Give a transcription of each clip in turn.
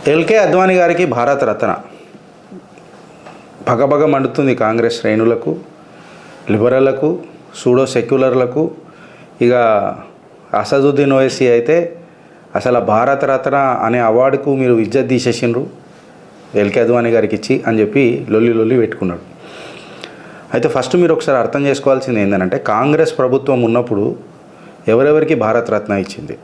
LK Advani గారికి భారత రత్న భగభగ మండుతుంది కాంగ్రెస్ శ్రేణులకు, లిబరల్లకు, సూడో సెక్యులర్లకు. ఇక అసదుద్దీన్ ఓవైసీ అయితే అసలు భారత రత్న అనే అవార్డుకు మీరు ఇజ్జత్ తీసేసిండ్రు ఎల్కే అద్వానీ గారికి ఇచ్చి అని చెప్పి లొల్లి పెట్టుకున్నాడు. అయితే ఫస్ట్ మీరు ఒకసారి అర్థం చేసుకోవాల్సింది ఏంటంటే, కాంగ్రెస్ ప్రభుత్వం ఉన్నప్పుడు ఎవరెవరికి భారత రత్న ఇచ్చింది?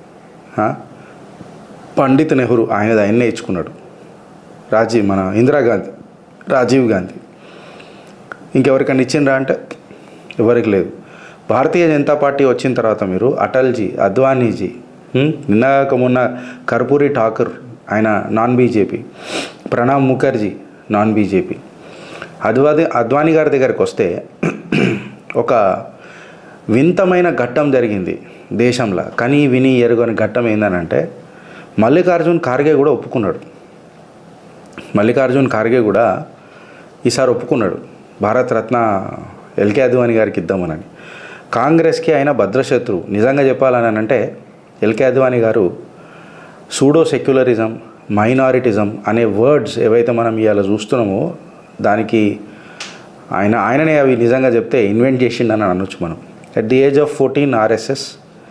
పండిత్ నెహ్రూ ఆయన్నే ఇచ్చుకున్నాడు, మన ఇందిరాగాంధీ, రాజీవ్ గాంధీ. ఇంకెవరికైనా ఇచ్చిండ్రా అంటే ఎవరికి లేదు. భారతీయ జనతా పార్టీ వచ్చిన తర్వాత మీరు అటల్జీ, అద్వానీజీ, నిన్నగాక మొన్న కర్పూరి ఠాకూర్ ఆయన non BJP, Pranab Mukherjee non BJP. Advani గారి దగ్గరికి వస్తే ఒక వింతమైన ఘట్టం జరిగింది దేశంలో. కనీ విని ఎరుగని ఘట్టం ఏందనంటే, మల్లికార్జున్ ఖార్గే కూడా ఒప్పుకున్నాడు. మల్లికార్జున్ ఖార్గే కూడా ఈసారి ఒప్పుకున్నాడు భారత రత్న ఎల్కే అద్వానీ గారికి ఇద్దామని. కాంగ్రెస్కి ఆయన భద్రశత్రువు. నిజంగా చెప్పాలని అంటే ఎల్కే అద్వానీ గారు సూడో సెక్యులరిజం, మైనారిటిజం అనే వర్డ్స్ ఏవైతే మనం ఇవాళ చూస్తున్నామో దానికి ఆయననే అవి నిజంగా చెప్తే ఇన్వెంట్ చేసిండని అనొచ్చు మనం. At the age of 14 RSS,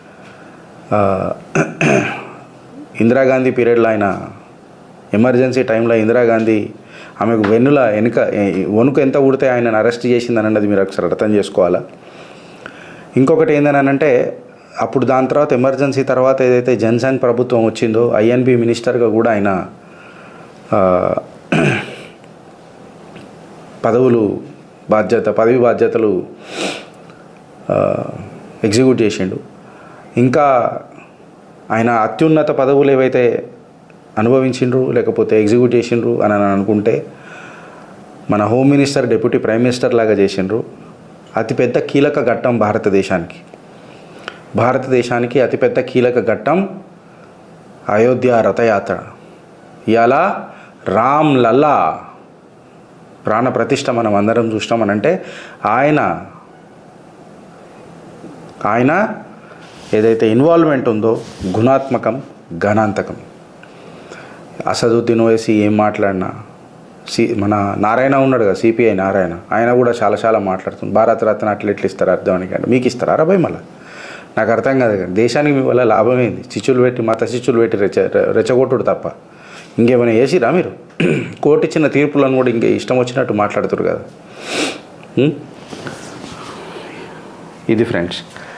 Indira Gandhi పీరియడ్లో ఆయన ఎమర్జెన్సీ టైంలో ఇందిరాగాంధీ ఆమెకు వణుకు ఎంత ఉడితే ఆయనను అరెస్ట్ చేసిందని అన్నది మీరు ఒకసారి అర్థం చేసుకోవాలా. ఇంకొకటి ఏందనంటే, అప్పుడు దాని తర్వాత ఎమర్జెన్సీ తర్వాత ఏదైతే జనసంఘ్ ప్రభుత్వం వచ్చిందో ఐఎన్బి మినిస్టర్గా కూడా ఆయన పదవి బాధ్యతలు ఎగ్జిక్యూట్ చేసిండు. ఇంకా ఆయన అత్యున్నత పదవులు ఏవైతే అనుభవించిండ్రు లేకపోతే ఎగ్జిక్యూట్ చేసిండ్రు అని అనుకుంటే, మన home minister, deputy prime minister లాగా చేసిండ్రు. అతిపెద్ద కీలక ఘట్టం భారతదేశానికి అతిపెద్ద కీలక ఘట్టం అయోధ్య రథయాత్ర. ఇవాళ రామ్ లల్లా ప్రాణ ప్రతిష్ఠ మనం అందరం చూసినామనంటే ఆయన ఏదైతే ఇన్వాల్వ్మెంట్ ఉందో గుణాత్మకం, గణాంతకం. అసదుద్దీన్ ఓవైసీ ఏం మాట్లాడినా, మన నారాయణ ఉన్నాడు కదా, సిపిఐ నారాయణ, ఆయన కూడా చాలా మాట్లాడుతుంది. భారత రత్న అట్లా ఇస్తారు అర్థానికి అంటే మీకు ఇస్తారా భయ్? మళ్ళీ నాకు అర్థం కాదు కానీ దేశానికి మీ వల్ల లాభమైంది. మత చిచ్చులు పెట్టి రెచ్చగొట్టుడు తప్ప ఇంకేమైనా చేసిరా మీరు? కోర్టు ఇచ్చిన తీర్పులను కూడా ఇంకే ఇష్టం వచ్చినట్టు మాట్లాడుతారు కదా. ఇది ఫ్రెండ్స్.